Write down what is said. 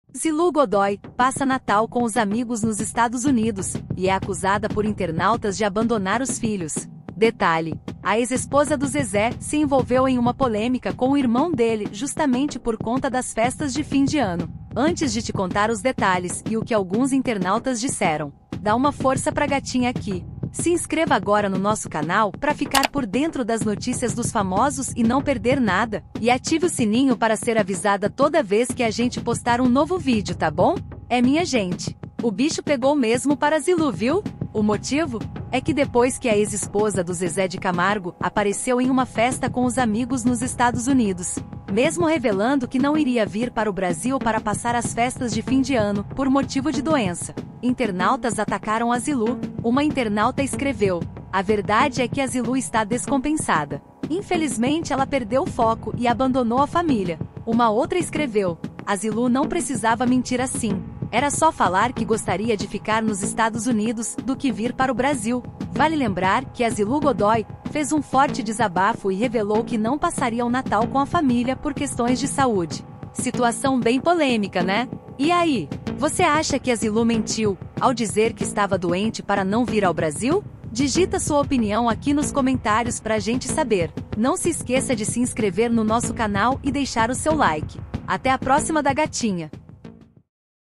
Zilu Godoy passa Natal com os amigos nos Estados Unidos e é acusada por internautas de abandonar os filhos. Detalhe: a ex-esposa do Zezé se envolveu em uma polêmica com o irmão dele justamente por conta das festas de fim de ano. Antes de te contar os detalhes e o que alguns internautas disseram, dá uma força pra gatinha aqui. Se inscreva agora no nosso canal para ficar por dentro das notícias dos famosos e não perder nada, e ative o sininho para ser avisada toda vez que a gente postar um novo vídeo, tá bom? Minha gente, o bicho pegou mesmo para Zilu, viu? O motivo? É que depois que a ex-esposa do Zezé de Camargo apareceu em uma festa com os amigos nos Estados Unidos, mesmo revelando que não iria vir para o Brasil para passar as festas de fim de ano, por motivo de doença, internautas atacaram a Zilu. Uma internauta escreveu: "A verdade é que a Zilu está descompensada. Infelizmente ela perdeu o foco e abandonou a família." Uma outra escreveu: "A Zilu não precisava mentir assim. Era só falar que gostaria de ficar nos Estados Unidos do que vir para o Brasil." Vale lembrar que a Zilu Godoy fez um forte desabafo e revelou que não passaria o Natal com a família por questões de saúde. Situação bem polêmica, né? E aí, você acha que a Zilu mentiu ao dizer que estava doente para não vir ao Brasil? Digita sua opinião aqui nos comentários pra gente saber. Não se esqueça de se inscrever no nosso canal e deixar o seu like. Até a próxima da gatinha!